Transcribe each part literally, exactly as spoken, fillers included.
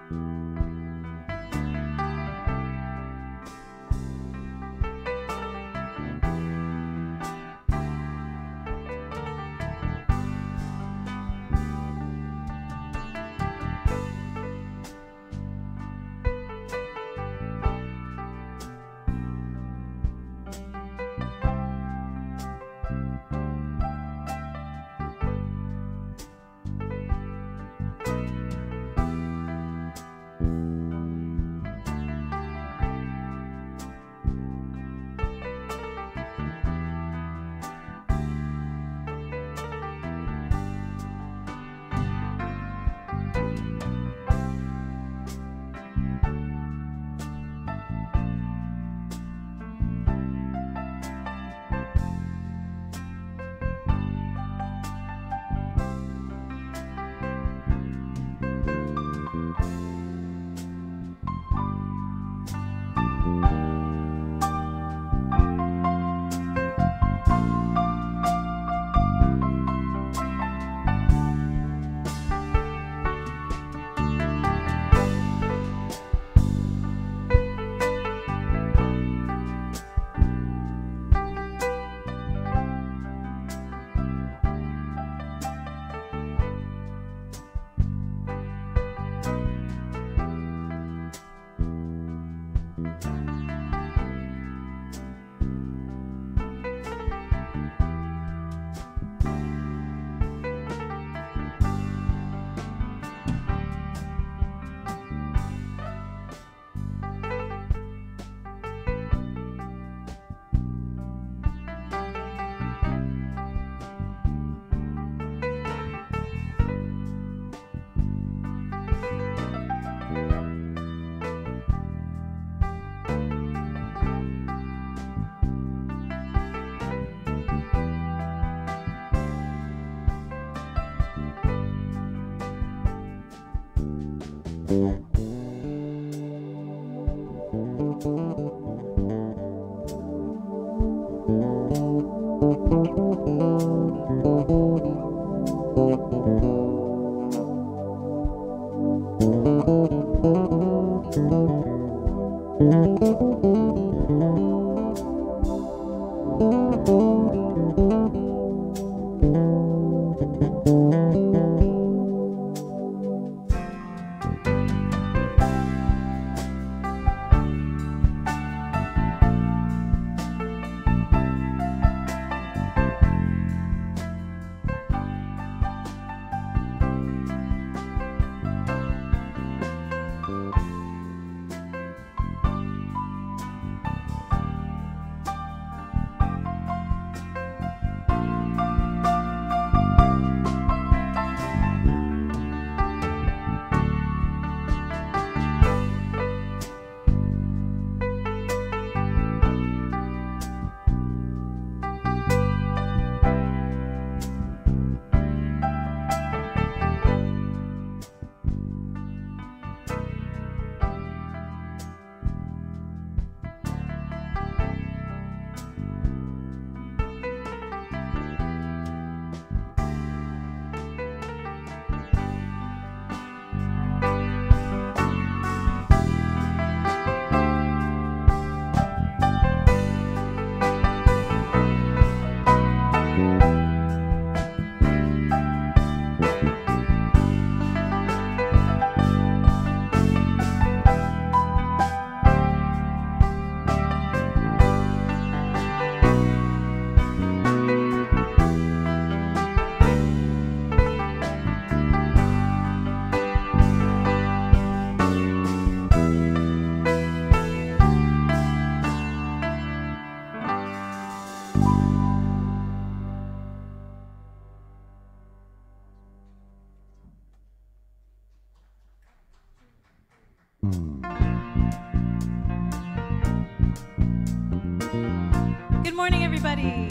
Good morning, everybody.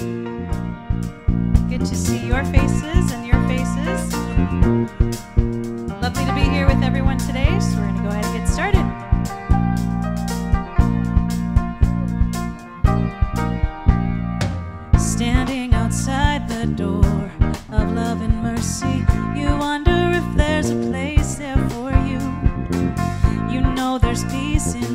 Good to see your faces and your faces. Lovely to be here with everyone today, so we're going to go ahead and get started. Standing outside the door of love and mercy, you wonder if there's a place there for you.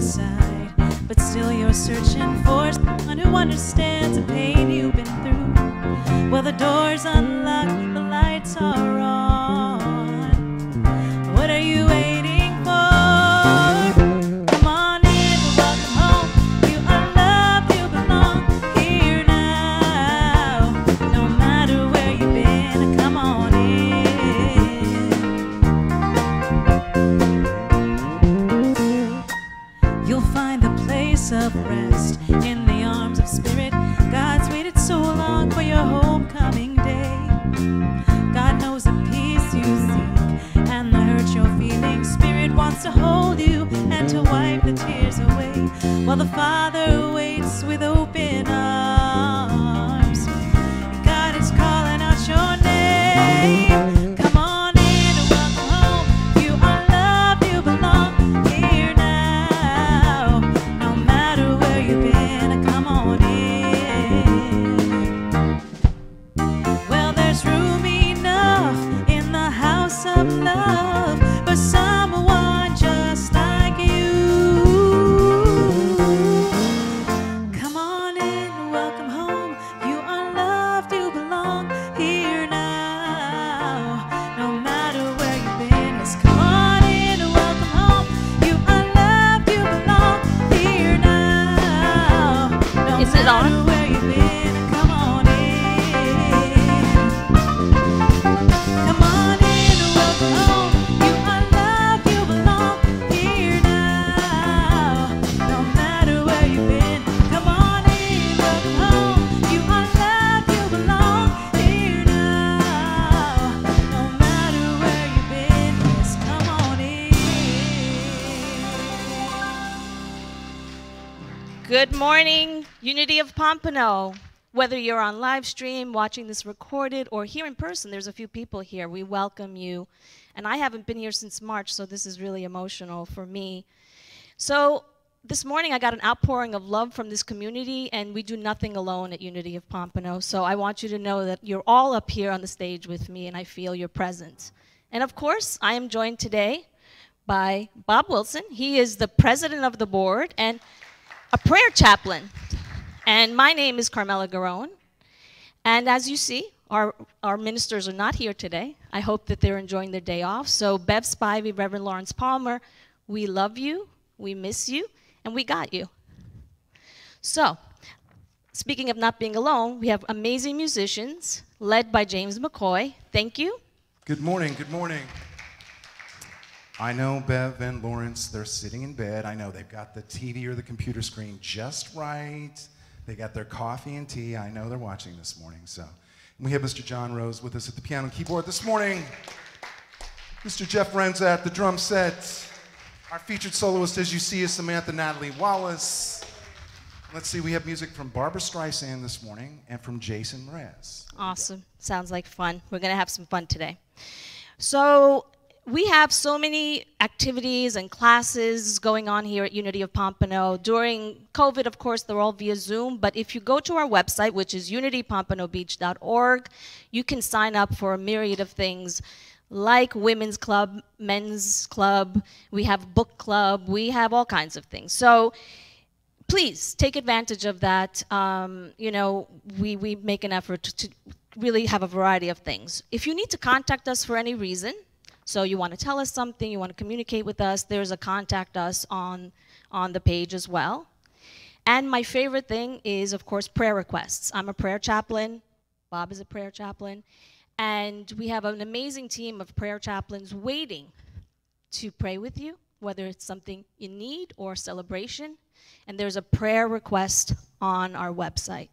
inside, but still you're searching for someone who understands the pain you've been through. Well, the door's unlocked, the lights are on. What are you waiting for? Come on in, welcome home. You are loved, you belong here now. No matter where you've been, come on in. You'll find the place of rest in the arms of spirit. God's waited so long for your homecoming day. God knows the peace you seek and the hurt you're feeling. Spirit wants to hold you and to wipe the tears away, while the Father waits with open arms. God is calling out your name. Come on in, welcome home. You are loved, you belong here now. No matter where you've been, come on in. Well, there's room enough in the house of love for someone just like you. Come on in, welcome home. You are loved, you belong here now. No matter where you've been, yes, come on in, welcome home. You are loved, you belong here now. No Is it on? matter where you've been, come on in. Come on in, welcome home. You are loved, you belong here now. No matter where you've been, come on in, welcome home. You are loved, you belong here now. No matter where you've been, yes, come on in. Good morning, Unity of Pompano. Whether you're on live stream, watching this recorded, or here in person, there's a few people here. We welcome you. And I haven't been here since March, so this is really emotional for me. So this morning I got an outpouring of love from this community, and we do nothing alone at Unity of Pompano. So I want you to know that you're all up here on the stage with me, and I feel your presence. And of course, I am joined today by Bob Wilson. He is the president of the board and a prayer chaplain. And my name is Carmela Garone. And as you see, our, our ministers are not here today. I hope that they're enjoying their day off. So Bev Spivey, Reverend Lawrence Palmer, we love you, we miss you, and we got you. So, speaking of not being alone, we have amazing musicians led by James McCoy. Thank you. Good morning, good morning. I know Bev and Lawrence, they're sitting in bed. I know they've got the T V or the computer screen just right. They got their coffee and tea. I know they're watching this morning. So, and we have Mister Jon Rose with us at the piano and keyboard this morning. Mister Jeff Renza at the drum set. Our featured soloist, as you see, is Samantha Natalie Wallace. Let's see, we have music from Barbara Streisand this morning and from Jason Mraz. Awesome. Sounds like fun. We're going to have some fun today. So we have so many activities and classes going on here at Unity of Pompano. During COVID, of course, they're all via Zoom, but if you go to our website, which is unity pompano beach dot org, you can sign up for a myriad of things like women's club, men's club, we have book club, we have all kinds of things. So please take advantage of that. Um, you know, we, we make an effort to really have a variety of things. If you need to contact us for any reason, so you want to tell us something, you want to communicate with us, there's a contact us on, on the page as well. And my favorite thing is, of course, prayer requests. I'm a prayer chaplain. Bob is a prayer chaplain. And we have an amazing team of prayer chaplains waiting to pray with you, whether it's something you need or celebration. And there's a prayer request on our website.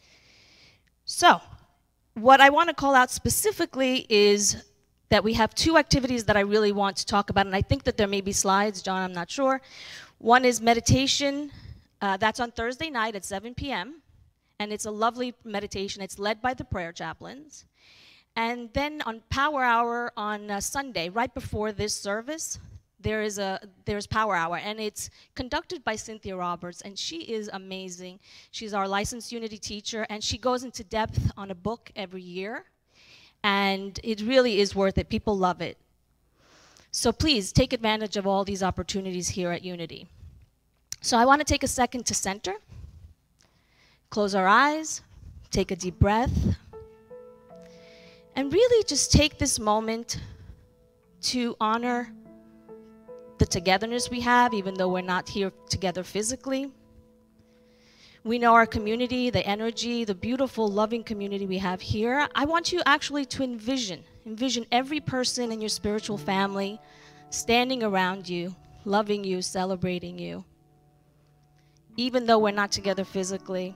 So, what I want to call out specifically is that we have two activities that I really want to talk about, and I think that there may be slides, John, I'm not sure. One is meditation. Uh, that's on Thursday night at seven p m, and it's a lovely meditation. It's led by the prayer chaplains. And then on Power Hour on uh, Sunday, right before this service, there is a there's Power Hour, and it's conducted by Cynthia Roberts, and she is amazing. She's our licensed Unity teacher, and she goes into depth on a book every year. And it really is worth it. People love it. So please take advantage of all these opportunities here at Unity. So I want to take a second to center, close our eyes, take a deep breath, and really just take this moment to honor the togetherness we have, even though we're not here together physically. We know our community, the energy, the beautiful, loving community we have here. I want you actually to envision, envision every person in your spiritual family standing around you, loving you, celebrating you. Even though we're not together physically,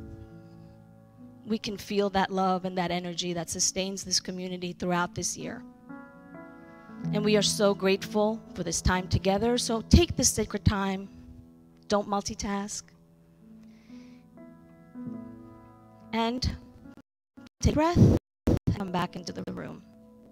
we can feel that love and that energy that sustains this community throughout this year. And we are so grateful for this time together. So take this sacred time. Don't multitask. And take a breath and come back into the room.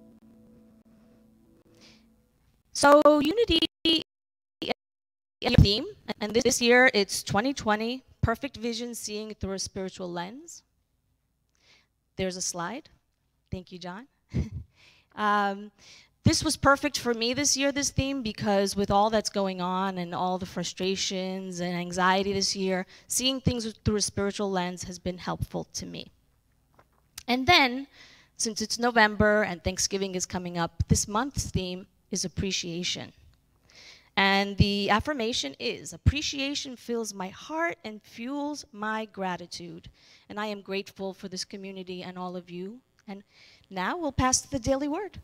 So unity is a theme. And this year it's twenty twenty, perfect vision, seeing through a spiritual lens. There's a slide. Thank you, John. um, This was perfect for me this year, this theme, because with all that's going on and all the frustrations and anxiety this year, seeing things through a spiritual lens has been helpful to me. And then, since it's November and Thanksgiving is coming up, this month's theme is appreciation. And the affirmation is, appreciation fills my heart and fuels my gratitude. And I am grateful for this community and all of you. And now we'll pass to the daily word.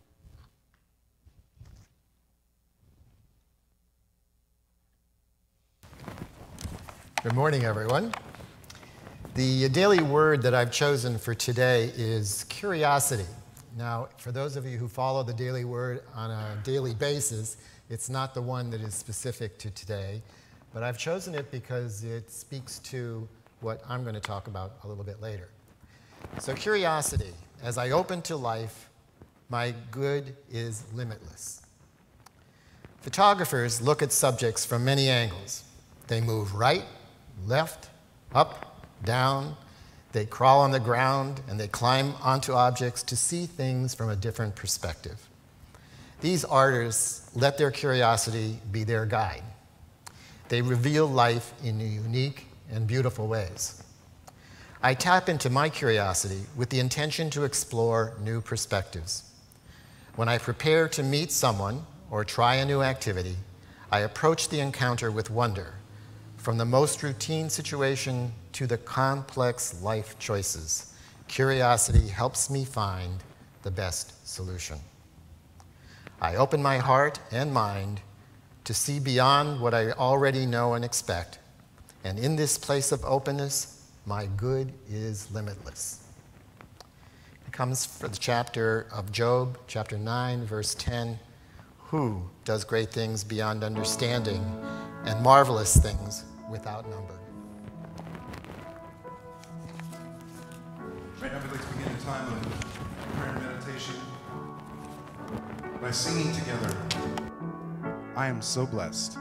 Good morning, everyone. The daily word that I've chosen for today is curiosity. Now, for those of you who follow the daily word on a daily basis, it's not the one that is specific to today, but I've chosen it because it speaks to what I'm going to talk about a little bit later. So curiosity, as I open to life, my good is limitless. Photographers look at subjects from many angles. They move right, left, up, down. They crawl on the ground and they climb onto objects to see things from a different perspective. These artists let their curiosity be their guide. They reveal life in unique and beautiful ways. I tap into my curiosity with the intention to explore new perspectives. When I prepare to meet someone or try a new activity, I approach the encounter with wonder. From the most routine situation to the complex life choices, curiosity helps me find the best solution. I open my heart and mind to see beyond what I already know and expect, and in this place of openness, my good is limitless. It comes from the chapter of Job, chapter nine, verse ten. Who does great things beyond understanding and marvelous things without number? Right now, we'd like to begin a time of prayer and meditation by singing together, I am so blessed.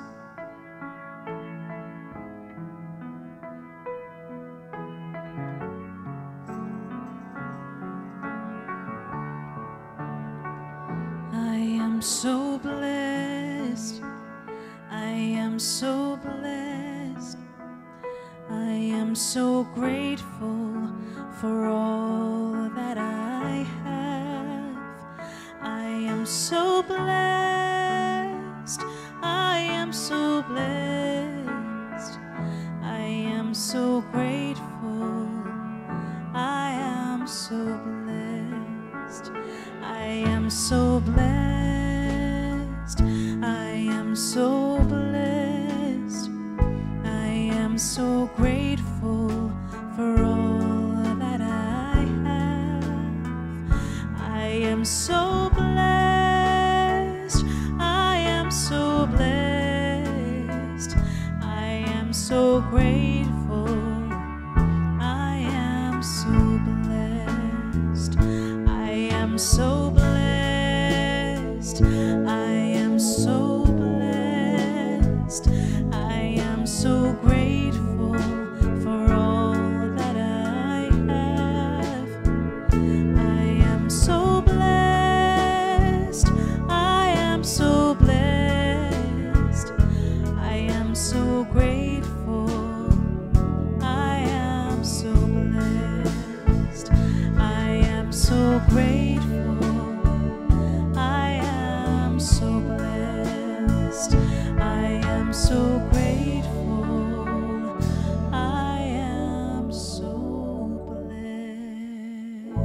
I am so blessed. I am so blessed. I am so grateful for all that I have. I am so blessed. I am so blessed. I am so grateful. I am so blessed. I am so blessed. I am so blessed. I am so grateful for all that I have. I am so blessed. I am so blessed. I am so grateful. I am so blessed. I am so blessed. I am so blessed. I am so grateful for all that I have. I am so blessed. I am so blessed. I am so grateful. so grateful. I am so blessed.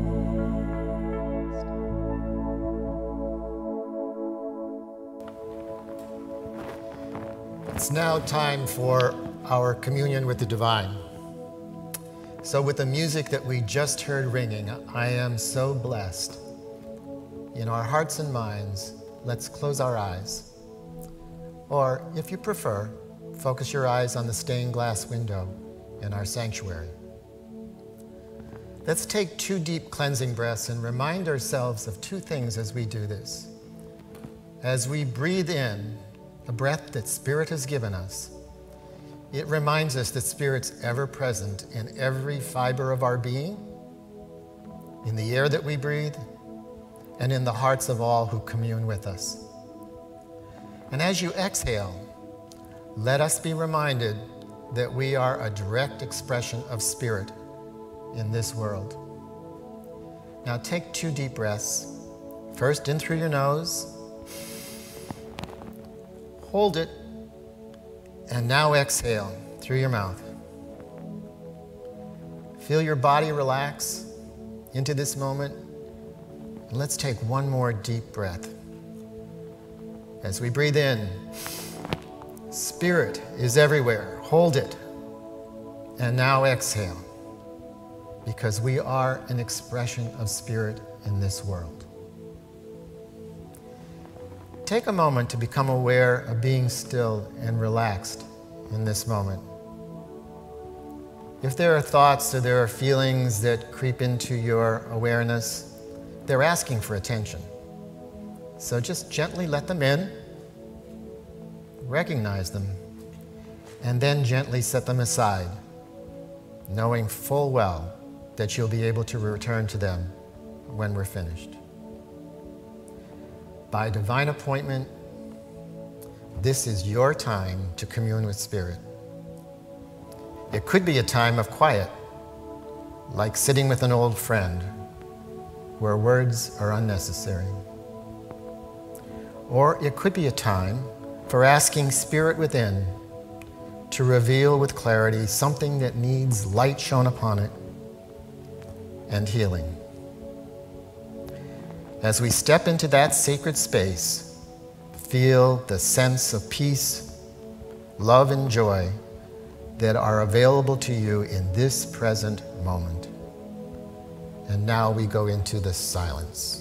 It's now time for our communion with the divine. So with the music that we just heard ringing, I am so blessed. In our hearts and minds, let's close our eyes. Or, if you prefer, focus your eyes on the stained glass window in our sanctuary. Let's take two deep cleansing breaths and remind ourselves of two things as we do this. As we breathe in the breath that Spirit has given us, it reminds us that Spirit's ever present in every fiber of our being, in the air that we breathe, and in the hearts of all who commune with us. And as you exhale, let us be reminded that we are a direct expression of Spirit in this world. Now take two deep breaths. First in through your nose. Hold it. And now exhale through your mouth. Feel your body relax into this moment. And let's take one more deep breath. As we breathe in, Spirit is everywhere. Hold it. And now exhale, because we are an expression of Spirit in this world. Take a moment to become aware of being still and relaxed in this moment. If there are thoughts or there are feelings that creep into your awareness, they're asking for attention. So just gently let them in, recognize them, and then gently set them aside, knowing full well that you'll be able to return to them when we're finished. By divine appointment, this is your time to commune with Spirit. It could be a time of quiet, like sitting with an old friend, where words are unnecessary. Or it could be a time for asking Spirit within to reveal with clarity something that needs light shone upon it and healing. As we step into that sacred space, feel the sense of peace, love, and joy that are available to you in this present moment. And now we go into the silence.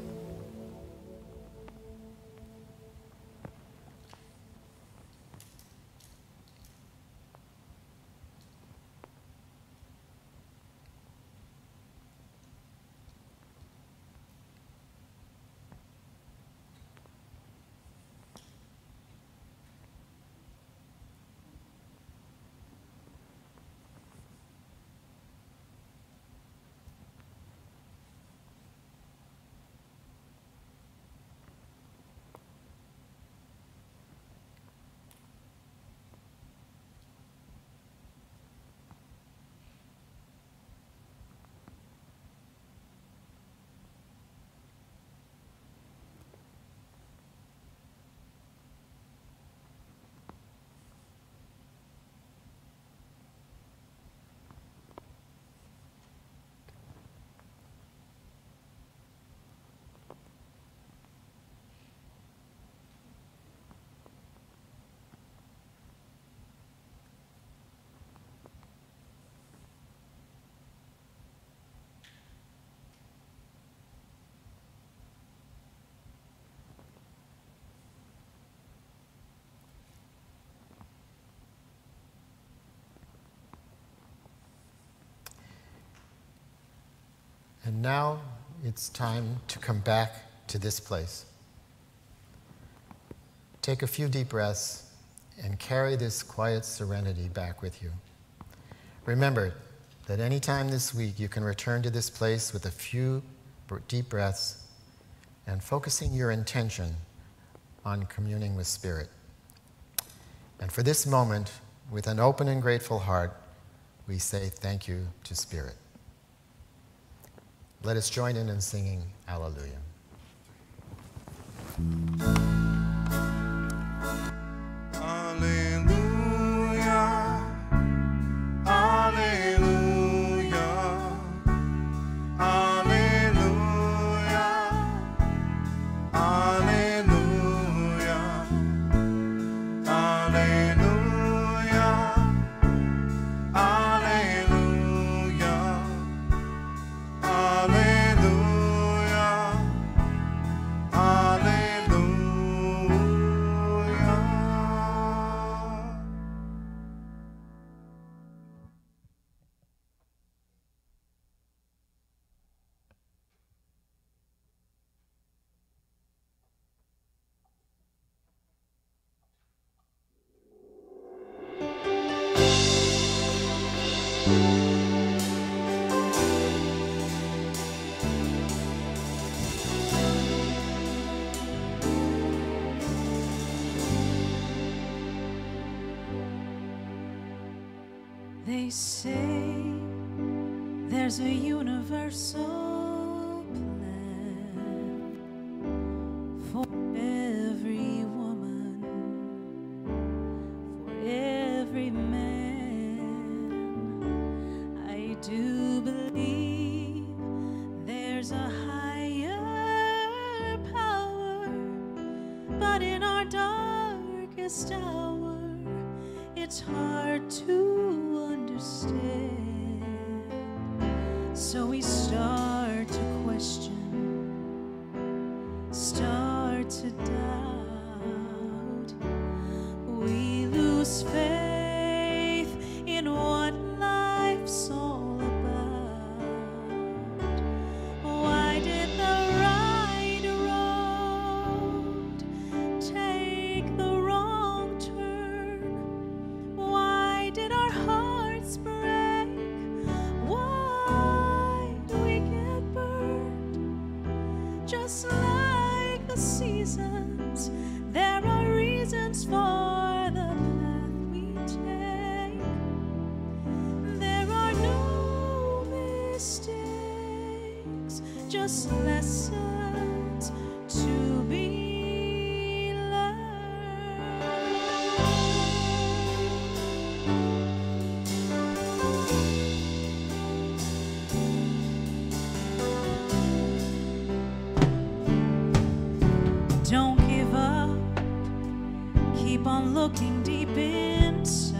And now it's time to come back to this place. Take a few deep breaths and carry this quiet serenity back with you. Remember that any time this week you can return to this place with a few deep breaths and focusing your intention on communing with Spirit. And for this moment, with an open and grateful heart, we say thank you to Spirit. Let us join in in singing Alleluia. Uh, They say there's a universal plan for every woman, for every man. I do believe there's a higher power, but in our darkest hour, it's hard to understand. So we start to question, start to doubt. We lose faith in what life's all about. Why did the right road take the wrong turn? Why did our hearts break? Why do we get burned? Just like the seasons, there are reasons for the path we take. There are no mistakes, just lessons to be learned. Don't give up, keep on looking deep inside.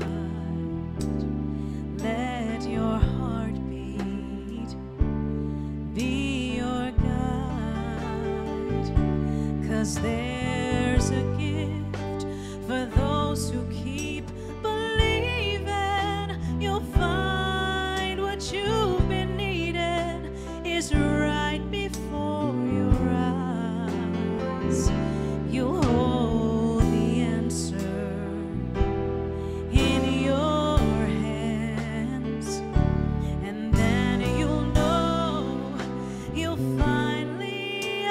Let your heartbeat be your guide. 'Cause there's a gift for those who keep believing. You'll find what you've been needing is right before your eyes. You'll hold the answer in your hands, and then you'll know, you'll finally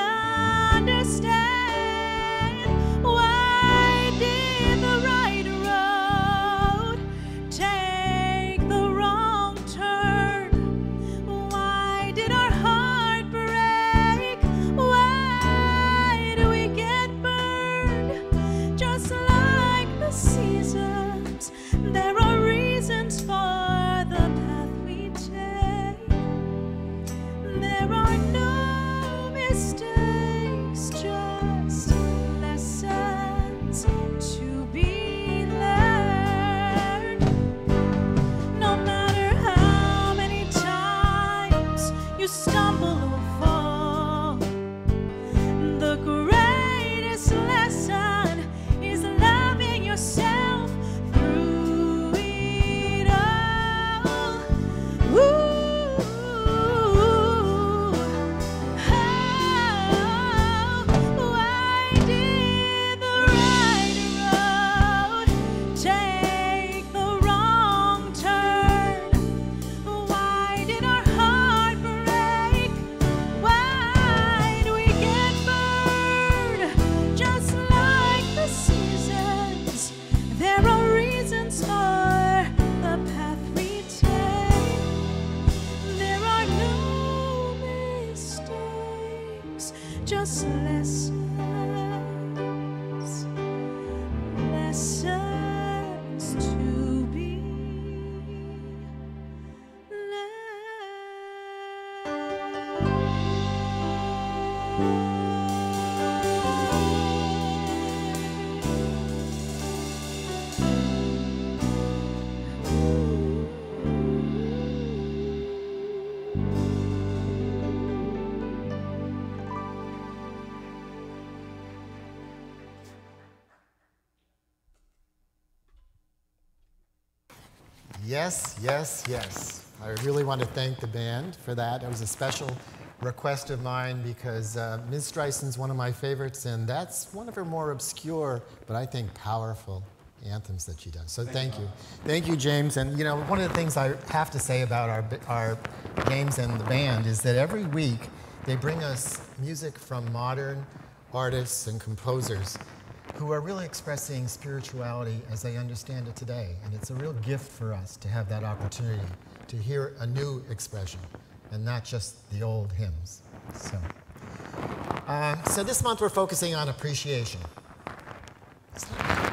understand. Why did the right road take the wrong turn? Why did our heart break? Why do we get burned? Just like the seasons, there are reasons for the path we take. There are no mistakes, just lessons to be learned. No matter how many times you stumble or fall, the greatest lesson is loving yourself through it all. Ooh, oh, why did the right road take the wrong turn? Why did our heart break? Why do we get burned? Just like the seasons, there are reasons for the path we take. There are no mistakes, just lessons, lessons to be Yes, yes, yes. I really want to thank the band for that. It was a special request of mine because uh, Miz Streisand's one of my favorites, and that's one of her more obscure, but I think powerful anthems that she does. So thank you. Thank you, James. And you know, one of the things I have to say about our, our games and the band is that every week they bring us music from modern artists and composers who are really expressing spirituality as they understand it today. And it's a real gift for us to have that opportunity to hear a new expression and not just the old hymns. So, uh, so this month we're focusing on appreciation. Is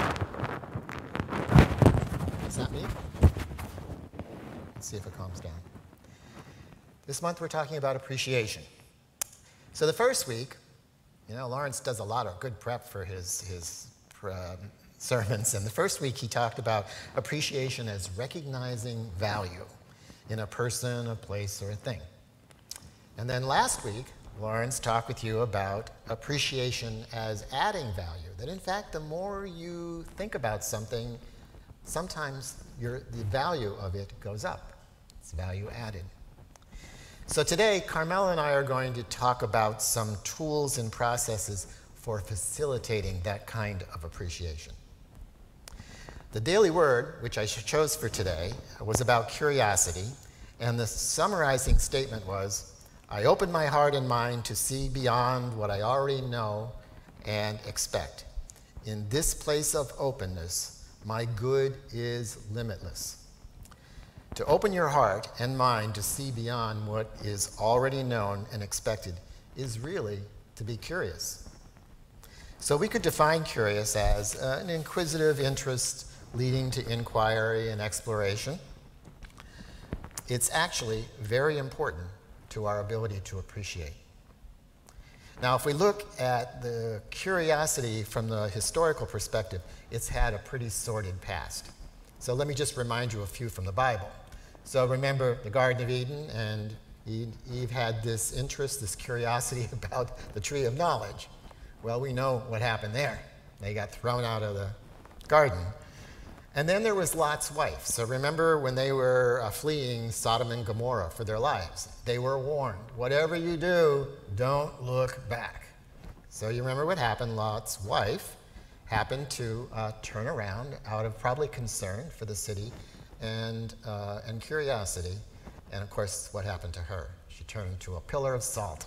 that me? Let's see if it calms down. This month we're talking about appreciation. So the first week, you know, Lawrence does a lot of good prep for his, his uh, sermons. And the first week he talked about appreciation as recognizing value in a person, a place, or a thing. And then last week, Lawrence talked with you about appreciation as adding value. That in fact, the more you think about something, sometimes your, the value of it goes up. It's value added. So today, Carmela and I are going to talk about some tools and processes for facilitating that kind of appreciation. The daily word, which I chose for today, was about curiosity, and the summarizing statement was, I open my heart and mind to see beyond what I already know and expect. In this place of openness, my good is limitless. To open your heart and mind to see beyond what is already known and expected is really to be curious. So we could define curious as uh, an inquisitive interest leading to inquiry and exploration. It's actually very important to our ability to appreciate. Now, if we look at the curiosity from the historical perspective, it's had a pretty sordid past. So let me just remind you a few from the Bible. So remember the Garden of Eden, and Eve had this interest, this curiosity about the tree of knowledge. Well, we know what happened there. They got thrown out of the garden. And then there was Lot's wife. So remember when they were uh, fleeing Sodom and Gomorrah for their lives. They were warned, whatever you do, don't look back. So you remember what happened. Lot's wife happened to uh, turn around out of probably concern for the city and, uh, and curiosity. And of course, what happened to her? She turned into a pillar of salt.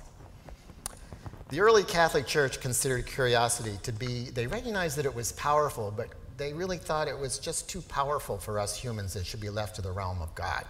The early Catholic Church considered curiosity to be, they recognized that it was powerful, but they really thought it was just too powerful for us humans. It should be left to the realm of God.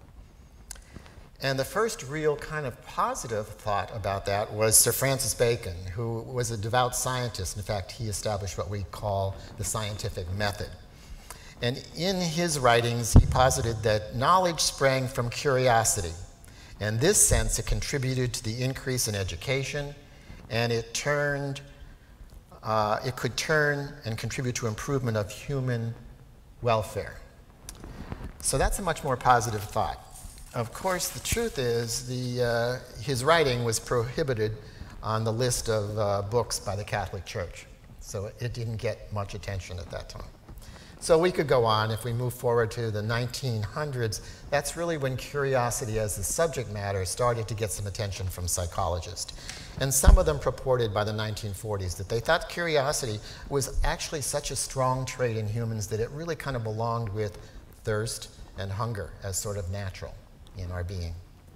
And the first real kind of positive thought about that was Sir Francis Bacon, who was a devout scientist. In fact, he established what we call the scientific method. And in his writings, he posited that knowledge sprang from curiosity. In this sense, it contributed to the increase in education, and it turned, uh, it could turn and contribute to improvement of human welfare. So that's a much more positive thought. Of course, the truth is the, uh, his writing was prohibited on the list of uh, books by the Catholic Church. So it didn't get much attention at that time. So we could go on. If we move forward to the nineteen hundreds, that's really when curiosity as a subject matter started to get some attention from psychologists. And some of them purported by the nineteen forties that they thought curiosity was actually such a strong trait in humans that it really kind of belonged with thirst and hunger as sort of natural in our being.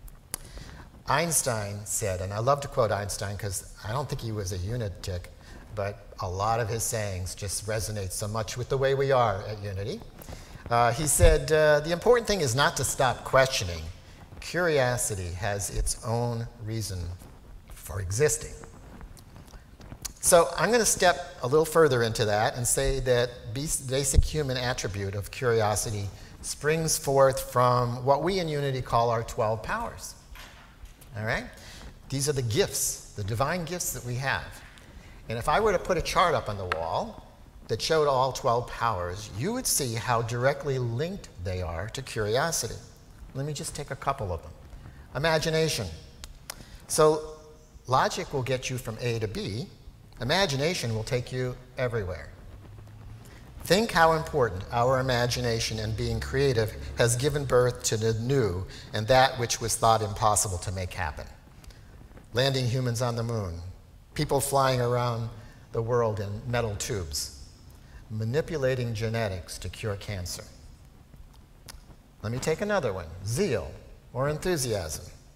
Einstein said, and I love to quote Einstein because I don't think he was a lunatic, but a lot of his sayings just resonate so much with the way we are at Unity. Uh, he said, uh, the important thing is not to stop questioning. Curiosity has its own reason for existing. So I'm going to step a little further into that and say that basic human attribute of curiosity springs forth from what we in Unity call our twelve powers. All right? These are the gifts, the divine gifts that we have. And if I were to put a chart up on the wall that showed all twelve powers, you would see how directly linked they are to curiosity. Let me just take a couple of them. Imagination. So logic will get you from A to B. Imagination will take you everywhere. Think how important our imagination and being creative has given birth to the new and that which was thought impossible to make happen. Landing humans on the moon, people flying around the world in metal tubes, manipulating genetics to cure cancer. Let me take another one, zeal or enthusiasm.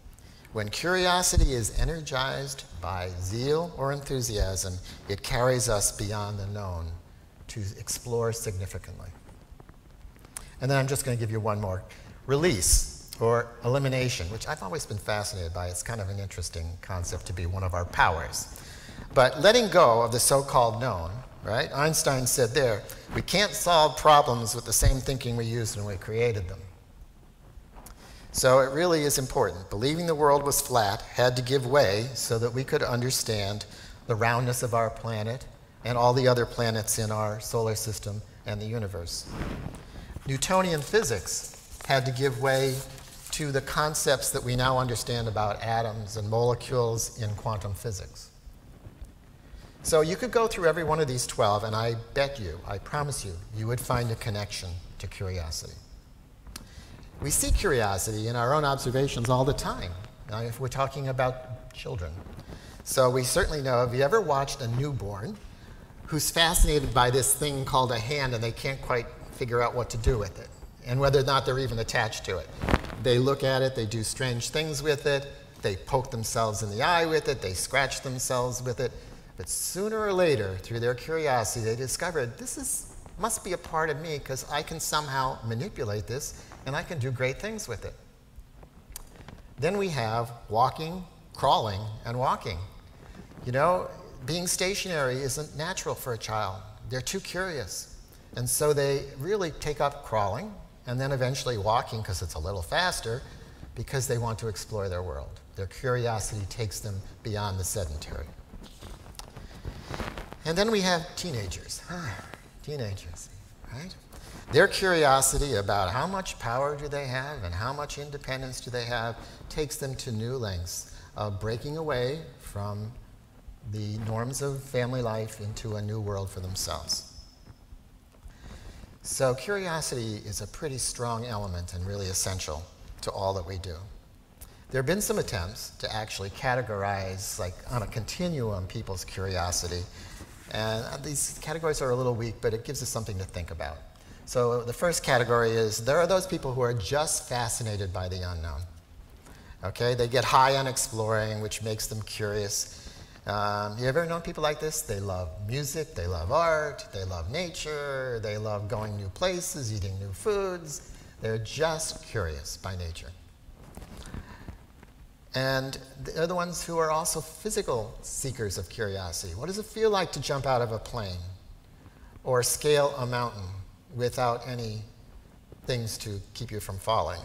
When curiosity is energized by zeal or enthusiasm, it carries us beyond the known to explore significantly. And then I'm just going to give you one more. Release, or elimination, which I've always been fascinated by. It's kind of an interesting concept to be one of our powers. But letting go of the so-called known, right? Einstein said there, we can't solve problems with the same thinking we used when we created them. So it really is important. Believing the world was flat had to give way so that we could understand the roundness of our planet and all the other planets in our solar system and the universe. Newtonian physics had to give way to the concepts that we now understand about atoms and molecules in quantum physics. So you could go through every one of these twelve, and I bet you, I promise you, you would find a connection to curiosity. We see curiosity in our own observations all the time, now if we're talking about children. So we certainly know, have you ever watched a newborn who's fascinated by this thing called a hand and they can't quite figure out what to do with it, and whether or not they're even attached to it? They look at it, they do strange things with it, they poke themselves in the eye with it, they scratch themselves with it, but sooner or later, through their curiosity, they discovered this is, must be a part of me because I can somehow manipulate this and I can do great things with it. Then we have walking, crawling, and walking. You know, being stationary isn't natural for a child. They're too curious. And so they really take up crawling and then eventually walking because it's a little faster because they want to explore their world. Their curiosity takes them beyond the sedentary. And then we have teenagers. Teenagers, right? Their curiosity about how much power do they have and how much independence do they have takes them to new lengths of breaking away from the norms of family life into a new world for themselves. So curiosity is a pretty strong element and really essential to all that we do. There have been some attempts to actually categorize, like on a continuum, people's curiosity. And these categories are a little weak, but it gives us something to think about. So the first category is there are those people who are just fascinated by the unknown. Okay, they get high on exploring, which makes them curious. Um, you ever known people like this? They love music, they love art, they love nature, they love going new places, eating new foods. They're just curious by nature. And they're the ones who are also physical seekers of curiosity. What does it feel like to jump out of a plane or scale a mountain without any things to keep you from falling?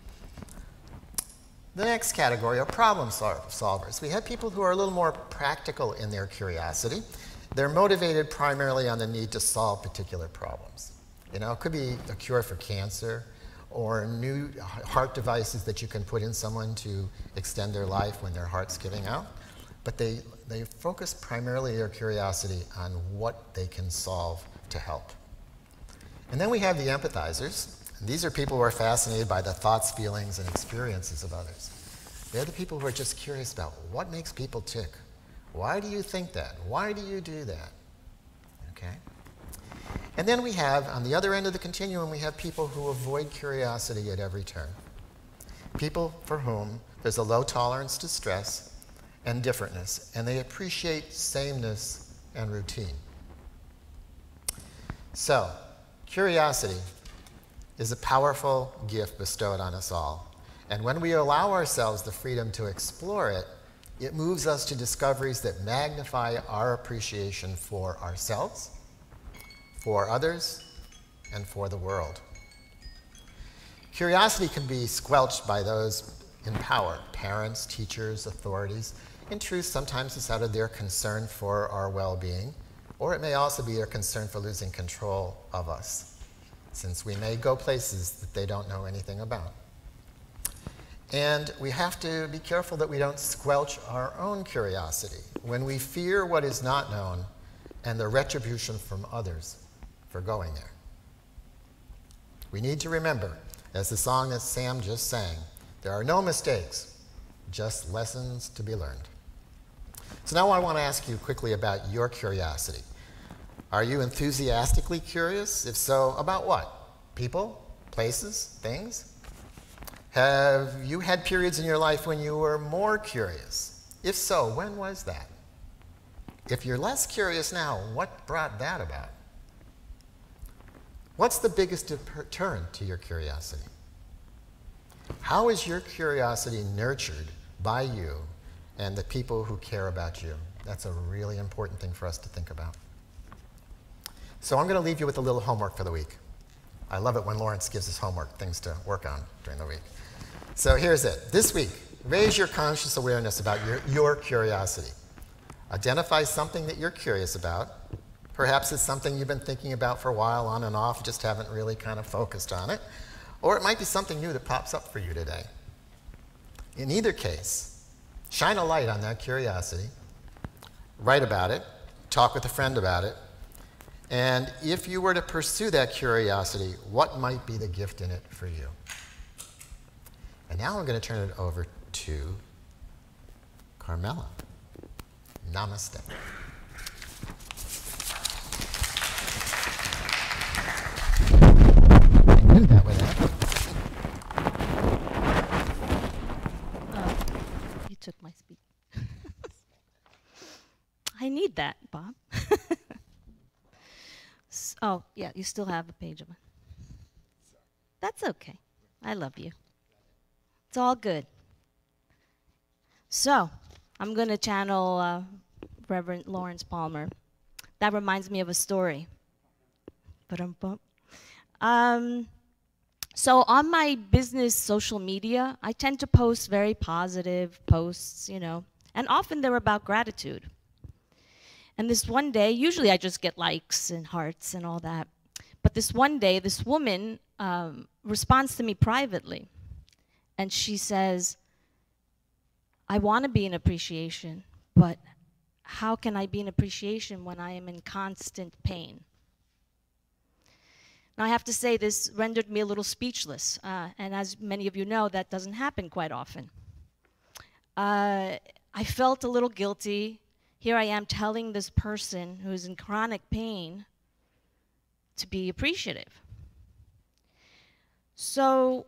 The next category are problem solvers. We have people who are a little more practical in their curiosity. They're motivated primarily on the need to solve particular problems. You know, it could be a cure for cancer or new heart devices that you can put in someone to extend their life when their heart's giving out. But they, they focus primarily their curiosity on what they can solve to help. And then we have the empathizers. And these are people who are fascinated by the thoughts, feelings, and experiences of others. They're the people who are just curious about what makes people tick. Why do you think that? Why do you do that? Okay? And then we have, on the other end of the continuum, we have people who avoid curiosity at every turn. People for whom there's a low tolerance to stress and differentness, and they appreciate sameness and routine. So, curiosity is a powerful gift bestowed on us all. And when we allow ourselves the freedom to explore it, it moves us to discoveries that magnify our appreciation for ourselves, for others, and for the world. Curiosity can be squelched by those in power, parents, teachers, authorities. In truth, sometimes it's out of their concern for our well-being, or it may also be their concern for losing control of us, since we may go places that they don't know anything about. And we have to be careful that we don't squelch our own curiosity when we fear what is not known and the retribution from others for going there. We need to remember, as the song that Sam just sang, there are no mistakes, just lessons to be learned. So now I want to ask you quickly about your curiosity. Are you enthusiastically curious? If so, about what? People, places, things? Have you had periods in your life when you were more curious? If so, when was that? If you're less curious now, what brought that about? What's the biggest deterrent to your curiosity? How is your curiosity nurtured by you and the people who care about you? That's a really important thing for us to think about. So I'm going to leave you with a little homework for the week. I love it when Lawrence gives us homework, things to work on during the week. So here's it. This week, raise your conscious awareness about your, your curiosity. Identify something that you're curious about. Perhaps it's something you've been thinking about for a while, on and off, just haven't really kind of focused on it. Or it might be something new that pops up for you today. In either case, shine a light on that curiosity. Write about it. Talk with a friend about it. And if you were to pursue that curiosity, what might be the gift in it for you? And now I'm going to turn it over to Carmela. Namaste. I knew that would happen. Oh, you took my speech. I need that, Bob. S- oh, yeah, you still have a page of it. That's okay. I love you. It's all good. So, I'm going to channel uh, Reverend Lawrence Palmer. That reminds me of a story. Um, so on my business social media, I tend to post very positive posts, you know, and often they're about gratitude. And this one day, usually I just get likes and hearts and all that. But this one day, this woman um, responds to me privately. And she says, I want to be in appreciation, but how can I be in appreciation when I am in constant pain? Now, I have to say this rendered me a little speechless. Uh, and as many of you know, that doesn't happen quite often. Uh, I felt a little guilty. Here I am telling this person who's in chronic pain to be appreciative. So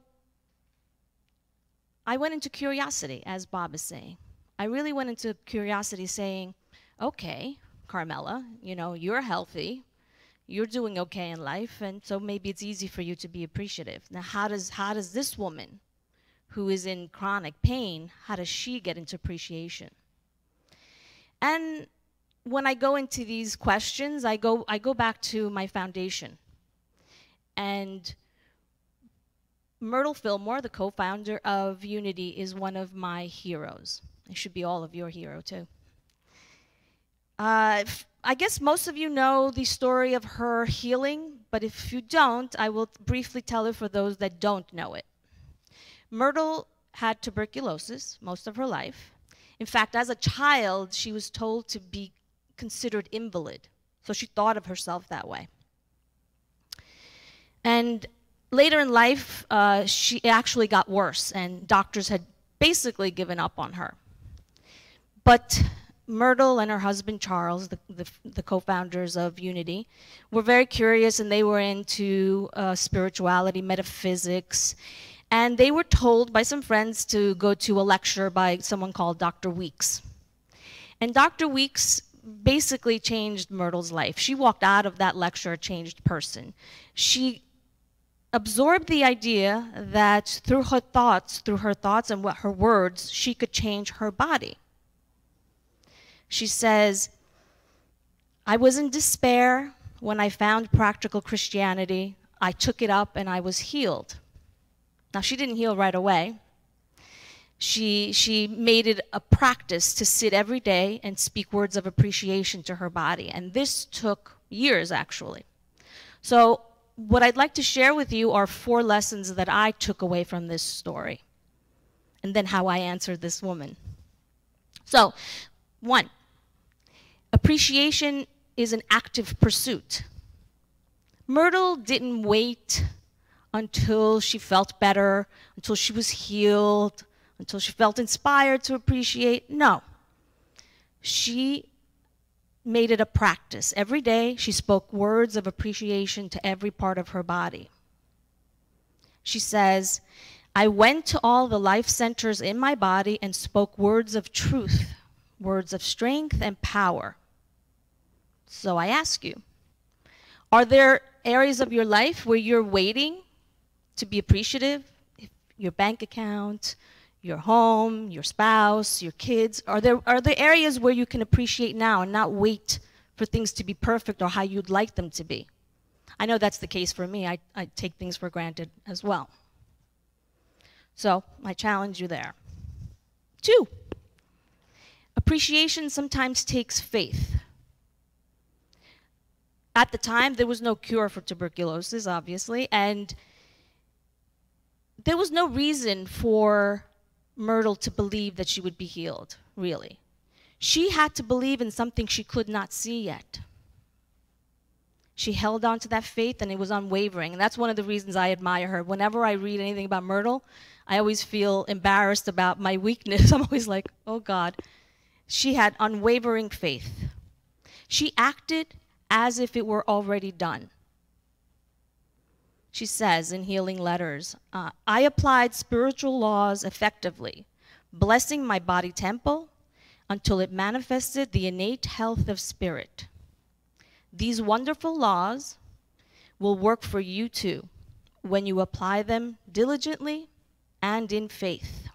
I went into curiosity, as Bob is saying. I really went into curiosity saying, okay, Carmela, you know, you're healthy, you're doing okay in life, and so maybe it's easy for you to be appreciative. Now, how does, how does this woman who is in chronic pain, how does she get into appreciation? And when I go into these questions, I go, I go back to my foundation. And Myrtle Fillmore, the co-founder of Unity, is one of my heroes. It should be all of your hero, too. Uh, I guess most of you know the story of her healing, but if you don't, I will briefly tell it for those that don't know it. Myrtle had tuberculosis most of her life. In fact, as a child, she was told to be considered invalid, so she thought of herself that way. And later in life, uh, she actually got worse, and doctors had basically given up on her. But Myrtle and her husband, Charles, the, the, the co-founders of Unity, were very curious, and they were into uh, spirituality, metaphysics, and they were told by some friends to go to a lecture by someone called Doctor Weeks. And Doctor Weeks basically changed Myrtle's life. She walked out of that lecture a changed person. She absorbed the idea that through her thoughts, through her thoughts and what her words, she could change her body. She says, I was in despair when I found practical Christianity. I took it up and I was healed. Now, she didn't heal right away. She, she made it a practice to sit every day and speak words of appreciation to her body. And this took years, actually. So what I'd like to share with you are four lessons that I took away from this story, and then how I answered this woman. So, one, appreciation is an active pursuit. Myrtle didn't wait until she felt better, until she was healed, until she felt inspired to appreciate. No. She made it a practice. Every day, she spoke words of appreciation to every part of her body. She says, I went to all the life centers in my body and spoke words of truth, words of strength and power. So I ask you, are there areas of your life where you're waiting to be appreciative? If your bank account, your home, your spouse, your kids, are there, are there areas where you can appreciate now and not wait for things to be perfect or how you'd like them to be? I know that's the case for me. I, I take things for granted as well. So I challenge you there. Two, appreciation sometimes takes faith. At the time, there was no cure for tuberculosis, obviously, and there was no reason for Myrtle to believe that she would be healed, really. She had to believe in something she could not see yet. She held on to that faith, and it was unwavering. And that's one of the reasons I admire her. Whenever I read anything about Myrtle, I always feel embarrassed about my weakness. I'm always like, oh, God. She had unwavering faith. She acted as if it were already done. She says in Healing Letters, uh, I applied spiritual laws effectively, blessing my body temple until it manifested the innate health of spirit. These wonderful laws will work for you too when you apply them diligently and in faith.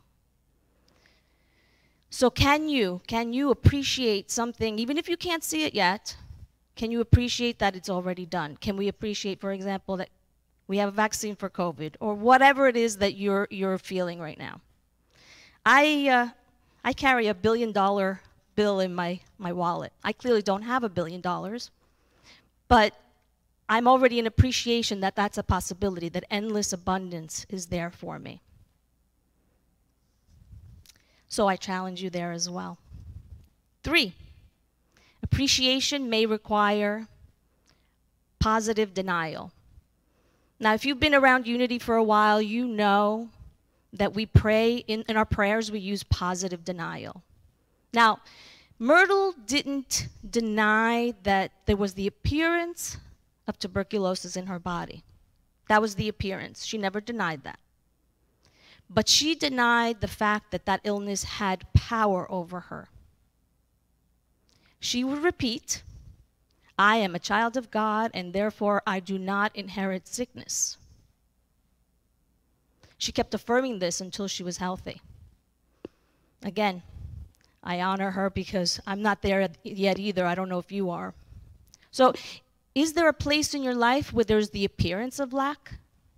So can you, can you appreciate something, even if you can't see it yet, can you appreciate that it's already done? Can we appreciate, for example, that we have a vaccine for COVID or whatever it is that you're, you're feeling right now? I, uh, I carry a billion dollar bill in my, my wallet. I clearly don't have a billion dollars. But I'm already in appreciation that that's a possibility, that endless abundance is there for me. So I challenge you there as well. Three, appreciation may require positive denial. Now, if you've been around Unity for a while, you know that we pray, in, in our prayers, we use positive denial. Now, Myrtle didn't deny that there was the appearance of tuberculosis in her body. That was the appearance. She never denied that. But she denied the fact that that illness had power over her. She would repeat, I am a child of God, and therefore I do not inherit sickness. She kept affirming this until she was healthy. Again, I honor her because I'm not there yet either. I don't know if you are. So, is there a place in your life where there's the appearance of lack?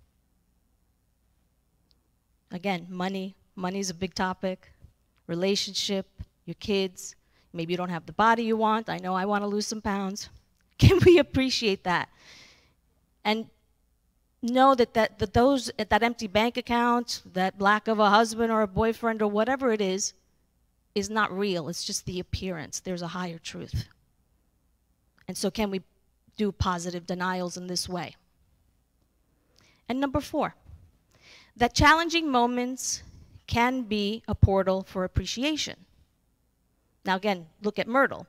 Again, money. Money's a big topic. Relationship, your kids. Maybe you don't have the body you want. I know I want to lose some pounds. Can we appreciate that? And know that, that, that, those, that empty bank account, that lack of a husband or a boyfriend or whatever it is, is not real. It's just the appearance. There's a higher truth. And so can we do positive denials in this way? And number four, that challenging moments can be a portal for appreciation. Now again, look at Myrtle.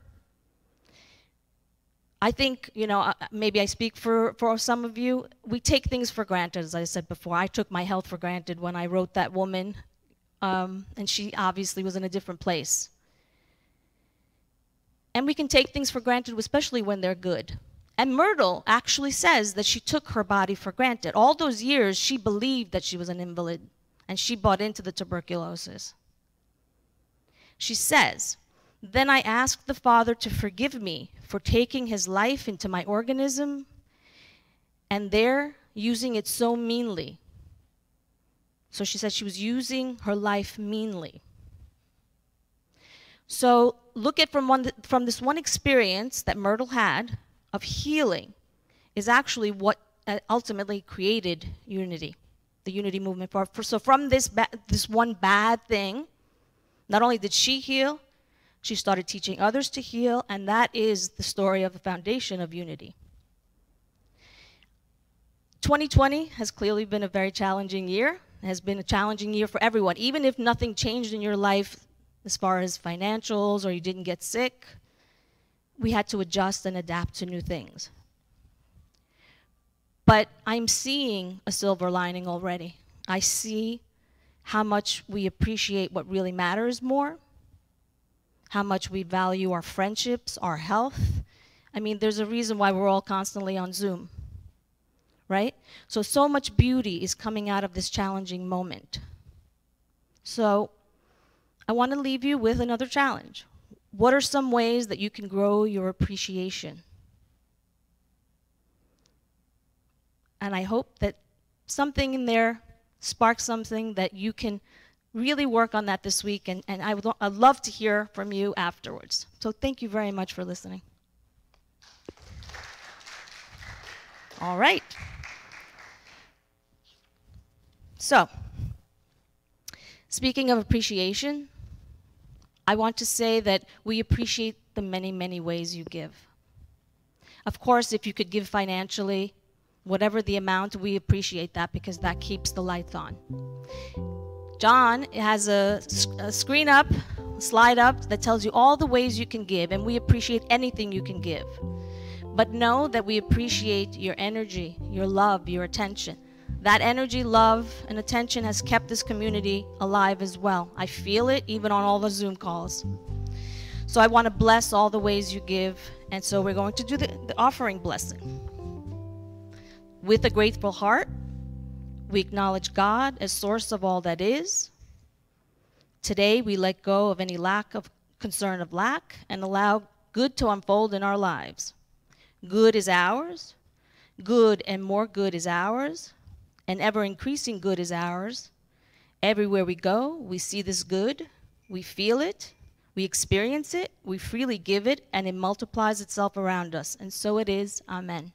I think, you know, maybe I speak for, for some of you, we take things for granted, as I said before. I took my health for granted when I wrote that woman. Um, and she obviously was in a different place. And we can take things for granted, especially when they're good. And Myrtle actually says that she took her body for granted. All those years, she believed that she was an invalid, and she bought into the tuberculosis. She says, then I asked the Father to forgive me for taking his life into my organism, and there using it so meanly. So she said she was using her life meanly. So look at from, one, from this one experience that Myrtle had of healing is actually what ultimately created Unity, the Unity movement. For, for, so from this, ba this one bad thing, not only did she heal, she started teaching others to heal, and that is the story of the foundation of Unity. twenty twenty has clearly been a very challenging year. It has been a challenging year for everyone. Even if nothing changed in your life as far as financials or you didn't get sick, we had to adjust and adapt to new things. But I'm seeing a silver lining already. I see how much we appreciate what really matters more, how much we value our friendships, our health. I mean, there's a reason why we're all constantly on Zoom, right? So, so much beauty is coming out of this challenging moment. So, I want to leave you with another challenge. What are some ways that you can grow your appreciation? And I hope that something in there sparks something that you can really work on that this week, and, and I would, I'd love to hear from you afterwards. So thank you very much for listening. All right. So, speaking of appreciation, I want to say that we appreciate the many, many ways you give. Of course, if you could give financially, whatever the amount, we appreciate that because that keeps the lights on. Jon has a, a screen up, a slide up that tells you all the ways you can give, and we appreciate anything you can give. But know that we appreciate your energy, your love, your attention. That energy, love, and attention has kept this community alive as well. I feel it even on all the Zoom calls. So I want to bless all the ways you give, and so we're going to do the, the offering blessing. With a grateful heart, we acknowledge God as source of all that is. Today, we let go of any lack of concern of lack and allow good to unfold in our lives. Good is ours. Good and more good is ours. And ever-increasing good is ours. Everywhere we go, we see this good. We feel it. We experience it. We freely give it, and it multiplies itself around us. And so it is. Amen.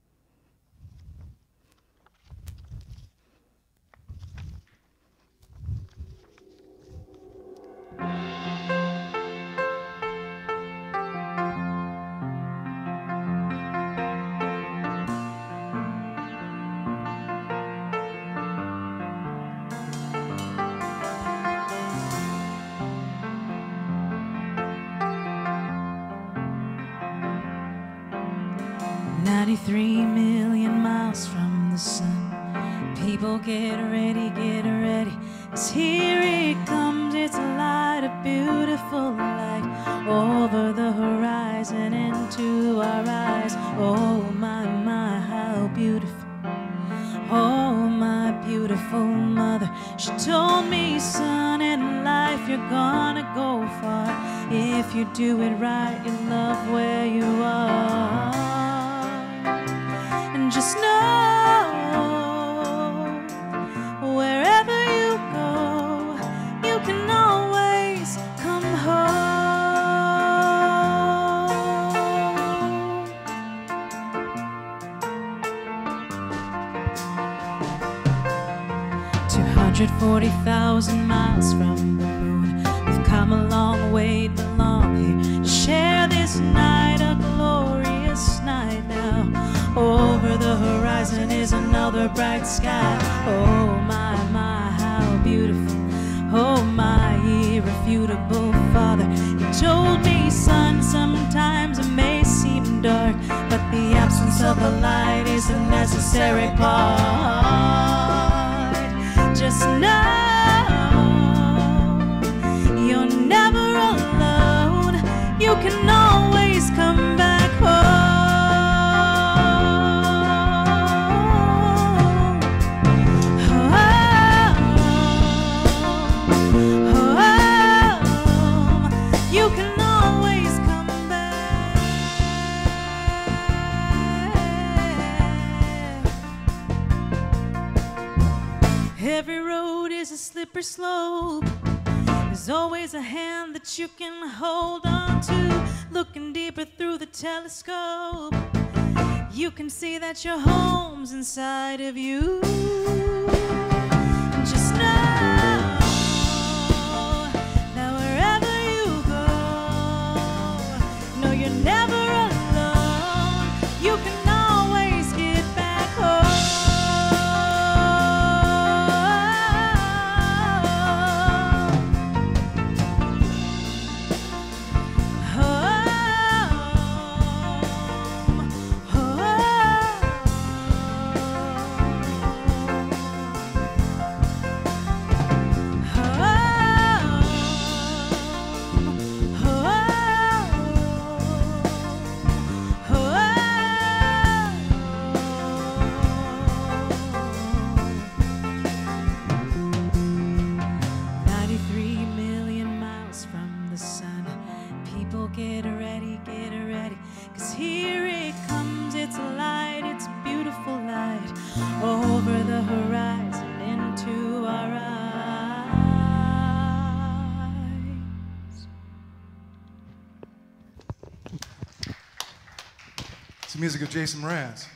ninety-three million miles from the sun. People get ready, get ready, 'cause here it comes. It's a light, a beautiful light, over the horizon into our eyes. Oh my, my, how beautiful. Oh my beautiful mother, she told me, son, in life you're gonna go far. If you do it right, you love where you are. And just know, wherever you go, you can always come home. two hundred forty thousand miles from the moon, we've come a long way to belong here. Share this night, a glorious night now. Over the horizon is another bright sky. Oh my, my, how beautiful. Oh my irrefutable Father, He told me, son, sometimes it may seem dark, but the absence of the light is a necessary part. Just know you're never alone. You can always come back home. Every road is a slippery slope. There's always a hand that you can hold on to. Looking deeper through the telescope, you can see that your home's inside of you. Just know that wherever you go, no, you're never alone. You can always get back home. the music of Jason Mraz.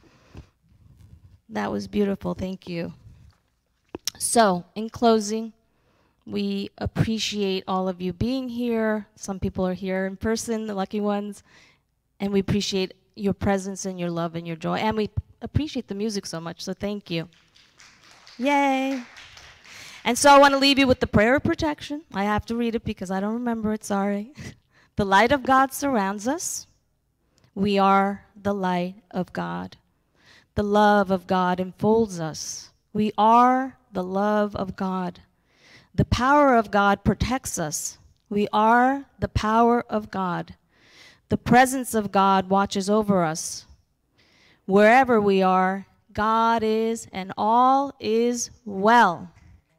That was beautiful. Thank you. So, in closing, we appreciate all of you being here. Some people are here in person, the lucky ones. And we appreciate your presence and your love and your joy. And we appreciate the music so much, so thank you. Yay. And so I want to leave you with the prayer of protection. I have to read it because I don't remember it, sorry. The light of God surrounds us. We are the light of God. The love of God enfolds us. We are the love of God. The power of God protects us. We are the power of God. The presence of God watches over us. Wherever we are, God is, and all is well.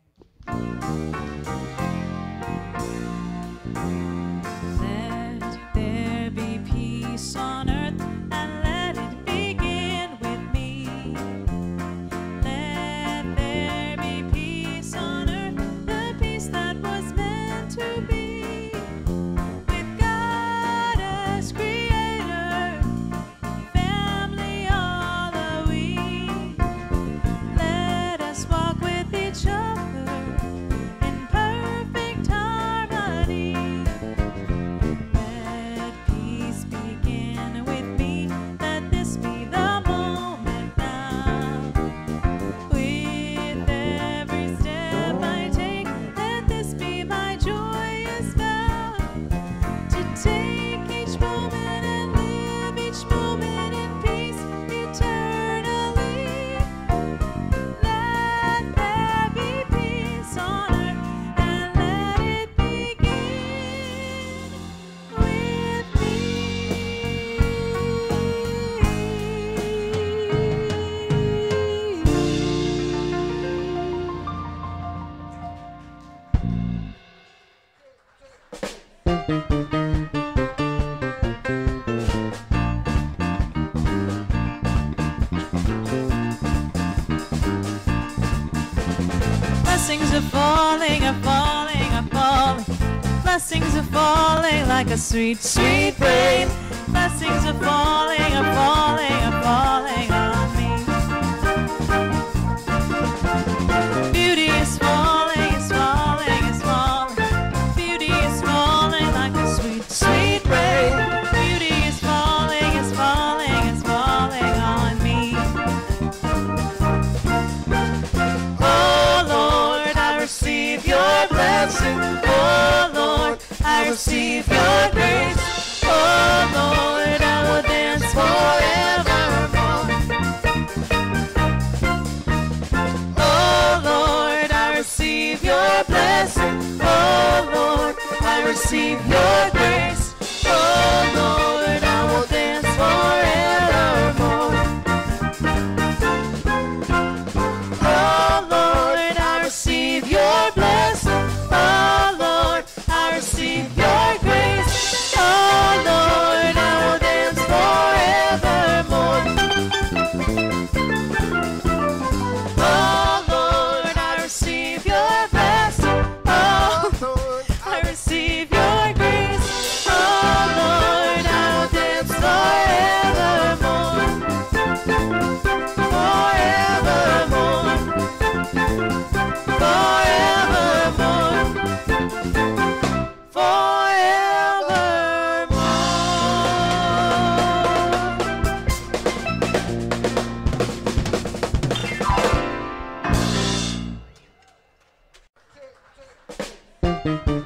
Let there be peace on earth, and let it begin with me. Let there be peace on earth, the peace that was meant to be. With God as creator, family all are we. Let us walk with each other in perfect harmony. Let peace begin with me. Let this be the moment now. With every step I take, let this be my joyous vow. To take each moment and live each moment in peace eternally. Let there be peace on earth, and let it begin with me. Blessings are falling, are falling, are falling. Blessings are falling like a sweet, sweet rain. Blessings are falling, are falling, are falling on me. Beauty is falling, is falling, is falling. Beauty is falling like a sweet, sweet rain. Beauty is falling, is falling, is falling on me. Oh Lord, I receive your blessing. Oh Lord, I receive your grace. Oh Lord, I will dance forevermore. Oh Lord, I receive your blessing. Oh Lord, I receive your grace. Oh Lord, I will dance forevermore. Oh Lord, I receive your blessing. Oh Lord, I receive your grace. Oh Lord, I will dance forevermore. Oh Lord, I receive your blessing. Oh Lord, I receive your grace. Oh Lord, I will dance forevermore. Forevermore. Forevermore. Forevermore.